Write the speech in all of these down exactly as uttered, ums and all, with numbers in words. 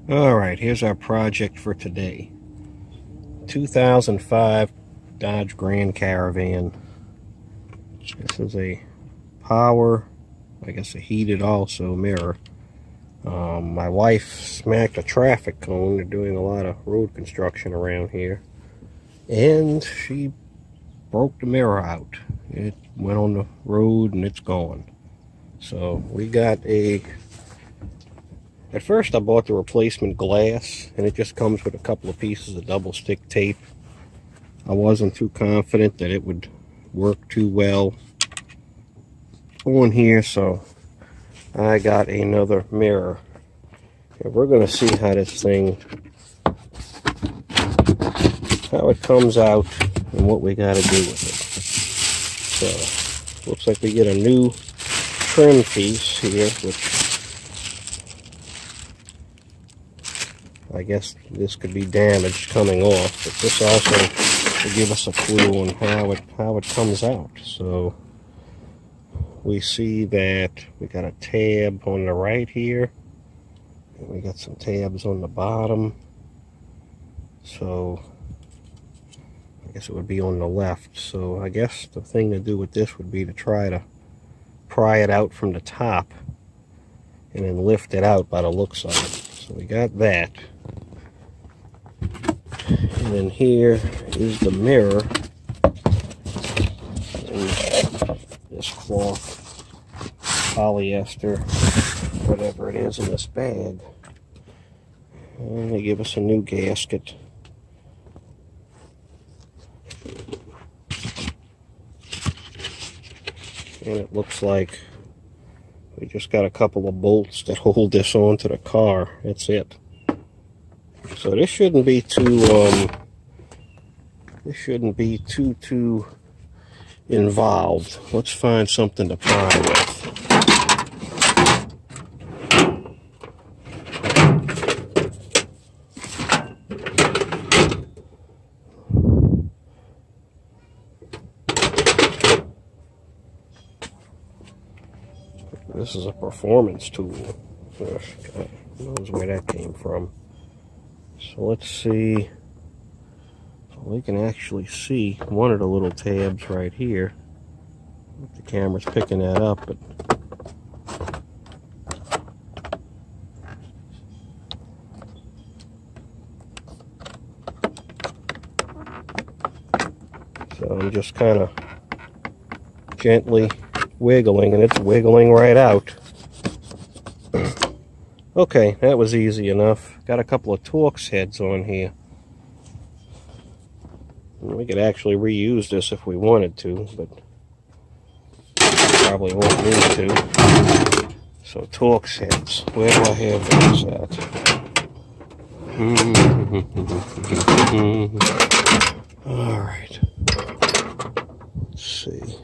Alright, here's our project for today. two thousand five Dodge Grand Caravan. This is a power, I guess a heated also mirror. Um, my wife smacked a traffic cone. They're doing a lot of road construction around here. And she broke the mirror out. It went on the road and it's gone. So we got a... At first I bought the replacement glass, and it just comes with a couple of pieces of double stick tape. I wasn't too confident that it would work too well on here, so I got another mirror. And we're going to see how this thing, how it comes out and what we got to do with it. So, looks like we get a new trim piece here, which I guess this could be damaged coming off, but this also will give us a clue on how it how it comes out. So we see that we got a tab on the right here, and we got some tabs on the bottom. So I guess it would be on the left. So I guess the thing to do with this would be to try to pry it out from the top and then lift it out by the looks of it. So we got that. And then here is the mirror in this cloth, polyester, whatever it is in this bag. And they give us a new gasket. And it looks like we just got a couple of bolts that hold this onto the car. That's it. So this shouldn't be too, um, this shouldn't be too, too involved. Let's find something to pry with. This is a performance tool. God knows where that came from. So let's see. We can actually see one of the little tabs right here. The camera's picking that up, but so I'm just kind of gently wiggling, and it's wiggling right out. Okay, that was easy enough. Got a couple of Torx heads on here. We could actually reuse this if we wanted to, but probably won't need to. So Torx heads, where do I have those at? Alright. Let's see.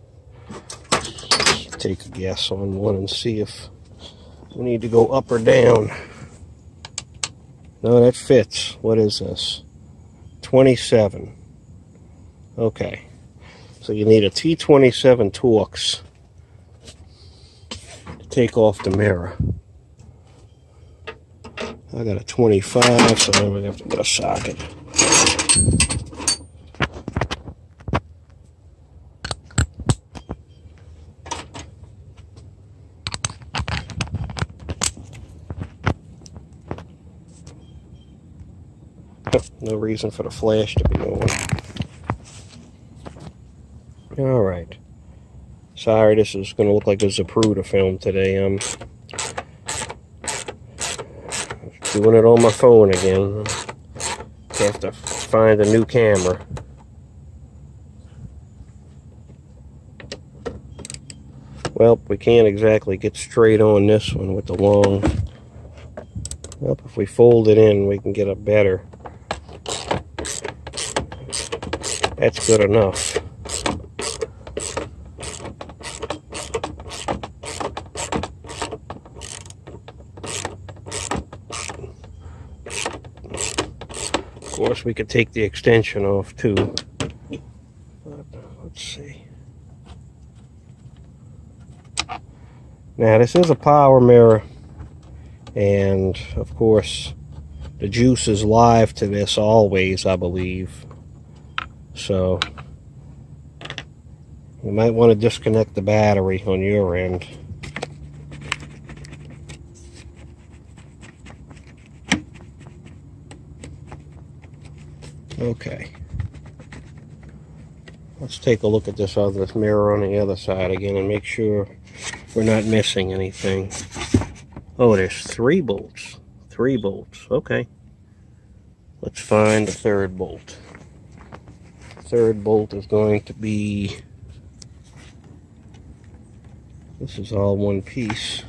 Let's take a guess on one and see if we need to go up or down. No, that fits. What is this? twenty-seven. Okay. So you need a T twenty-seven Torx to take off the mirror. I got a twenty-five, so I'm going to have to get a socket. No reason for the flash to be on. Alright. Sorry, this is going to look like a Zapruder film today. I'm doing it on my phone again. Have to find a new camera. Well, we can't exactly get straight on this one with the long... Well, if we fold it in, we can get a better... That's good enough. Of course, we could take the extension off too. Let's see. Now, this is a power mirror. And of course the juice is live to this always, I believe. So you might want to disconnect the battery on your end. Okay. Let's take a look at this other this mirror on the other side again and make sure we're not missing anything. Oh, there's three bolts. Three bolts. Okay. Let's find the third bolt. Third bolt is going to be... This is all one piece.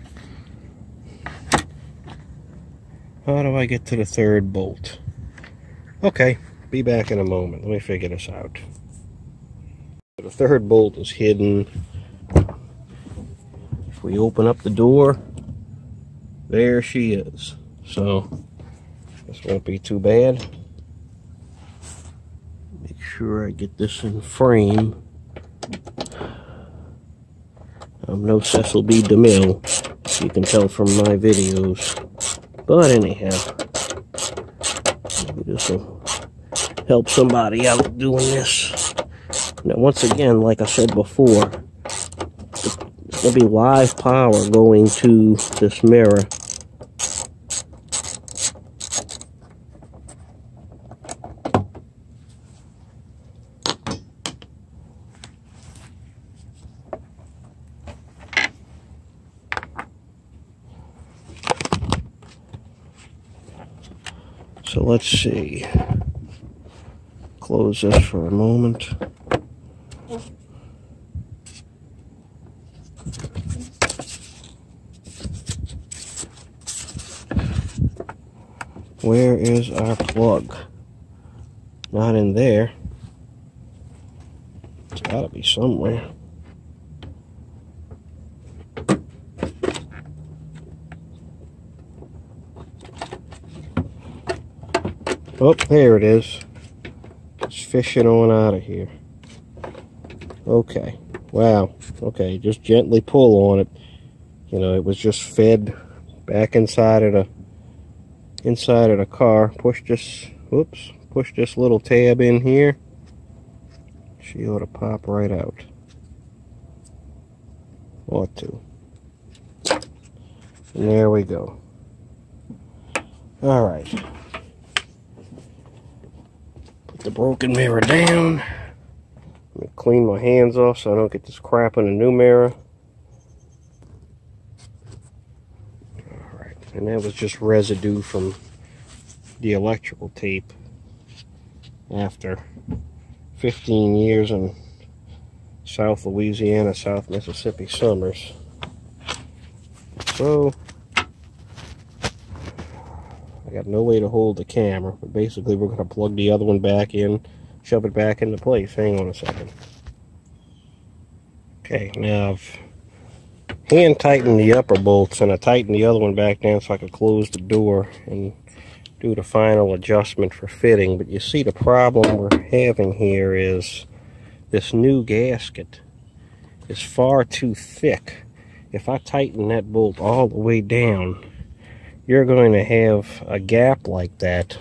How do I get to the third bolt? Okay, be back in a moment. Let me figure this out. The third bolt is hidden. If we open up the door, there she is. So this won't be too bad. Make sure I get this in frame. I'm no Cecil B. DeMille, you can tell from my videos. But anyhow, this will help somebody out doing this. Now, once again, like I said before, there'll be live power going to this mirror. So let's see. Close this for a moment. Where is our plug? Not in there. It's gotta be somewhere. Oh, there it is. It's fishing on out of here. Okay. Wow. Okay, just gently pull on it. You know, it was just fed back inside of the inside of the car. Push this, whoops, push this little tab in here. She ought to pop right out. Ought to. And there we go. All right. Put the broken mirror down. Let me clean my hands off so I don't get this crap in the new mirror. Alright, and that was just residue from the electrical tape after fifteen years in South Louisiana, South Mississippi summers. So, I got no way to hold the camera, but basically we're going to plug the other one back in, shove it back into place. Hang on a second. Okay, now I've hand tightened the upper bolts and I tightened the other one back down so I could close the door and do the final adjustment for fitting. But you see, the problem we're having here is this new gasket is far too thick. If I tighten that bolt all the way down, you're going to have a gap like that,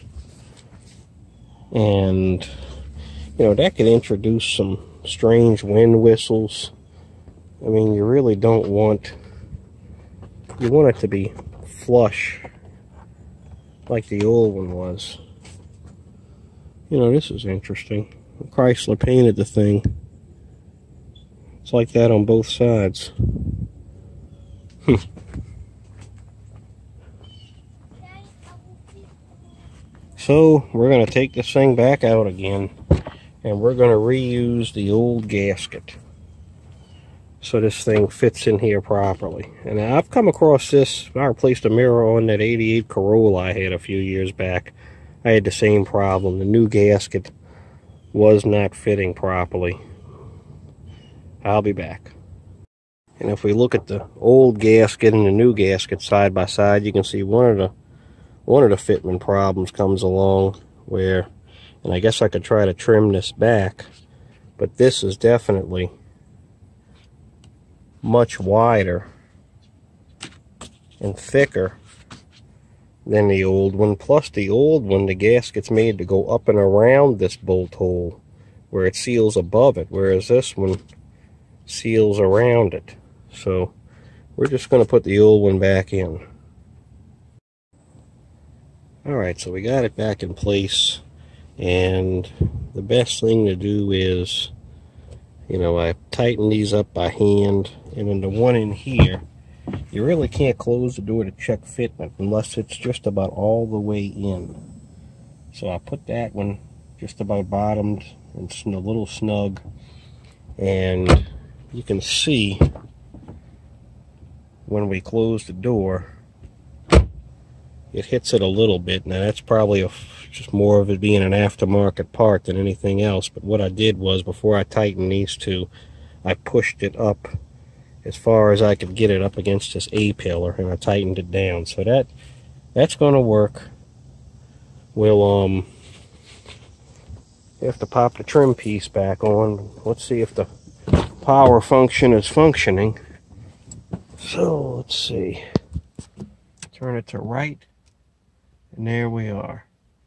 and you know that could introduce some strange wind whistles. I mean, you really don't want you want it to be flush like the old one was. You know, this is interesting. Chrysler painted the thing. It's like that on both sides. So we're going to take this thing back out again, and we're going to reuse the old gasket so this thing fits in here properly. And I've come across this. I replaced a mirror on that eighty-eight Corolla I had a few years back. I had the same problem. The new gasket was not fitting properly. I'll be back. And if we look at the old gasket and the new gasket side by side, you can see one of the one of the fitment problems comes along where, and I guess I could try to trim this back, but this is definitely much wider and thicker than the old one. Plus the old one, the gasket's made to go up and around this bolt hole where it seals above it, whereas this one seals around it. So we're just going to put the old one back in. Alright, so we got it back in place, and the best thing to do is, you know, I tighten these up by hand, and then the one in here, you really can't close the door to check fitment unless it's just about all the way in. So I put that one just about bottomed and a little snug, and you can see when we close the door, it hits it a little bit. Now that's probably a, just more of it being an aftermarket part than anything else, but what I did was, before I tightened these two, I pushed it up as far as I could get it up against this A-pillar, and I tightened it down. So that that's going to work. We'll um have to pop the trim piece back on. Let's see if the power function is functioning. So let's see. Turn it to right, and there we are.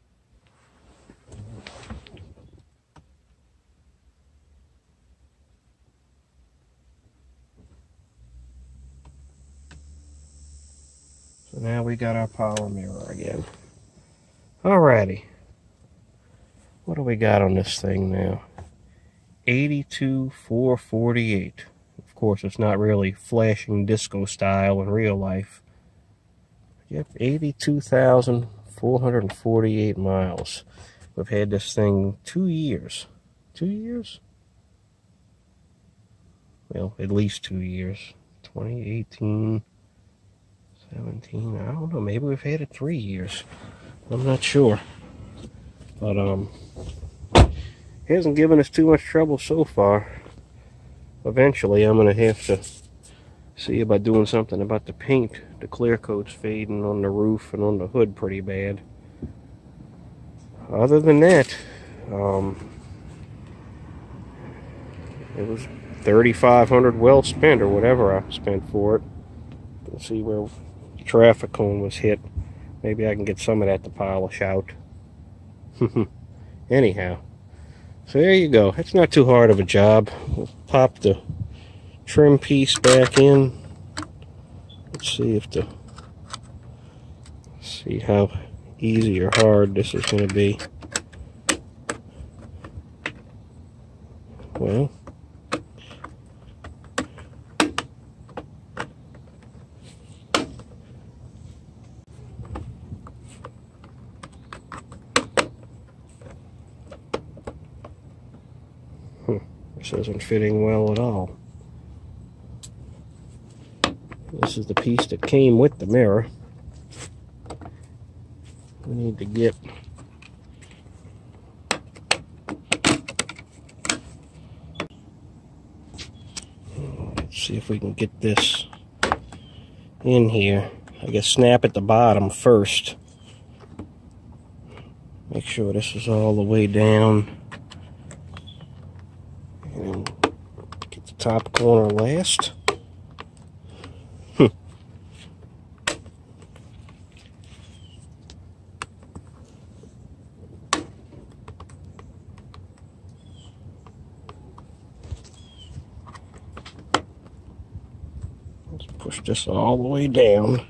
So now we got our power mirror again. Alrighty. What do we got on this thing now? eighty-two four forty-eight. Of course, it's not really flashing disco style in real life. Yep, eighty-two thousand four hundred forty-eight miles. We've had this thing two years. Two years? Well, at least two years. twenty eighteen, seventeen, I don't know, maybe we've had it three years. I'm not sure. But, um, it hasn't given us too much trouble so far. Eventually, I'm going to have to see about doing something about the paint. The clear coat's fading on the roof and on the hood pretty bad. Other than that, um, it was thirty-five hundred well spent, or whatever I spent for it. Let's see where the traffic cone was hit. Maybe I can get some of that to polish out. Anyhow, so there you go. It's not too hard of a job. We'll pop the trim piece back in. Let's see if the see how easy or hard this is going to be. Well, hmm, this isn't fitting well at all. This is the piece that came with the mirror. We need to get let's see if we can get this in here. I guess snap at the bottom first. Make sure this is all the way down. And get the top corner last. Let's push this all the way down.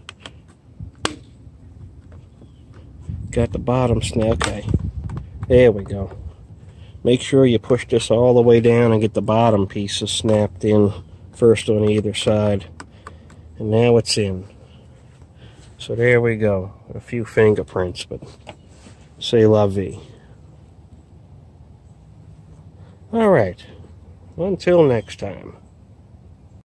Got the bottom snap. Okay, there we go. Make sure you push this all the way down and get the bottom pieces snapped in first on either side. And now it's in. So there we go. A few fingerprints, but c'est la vie. Alright, until next time.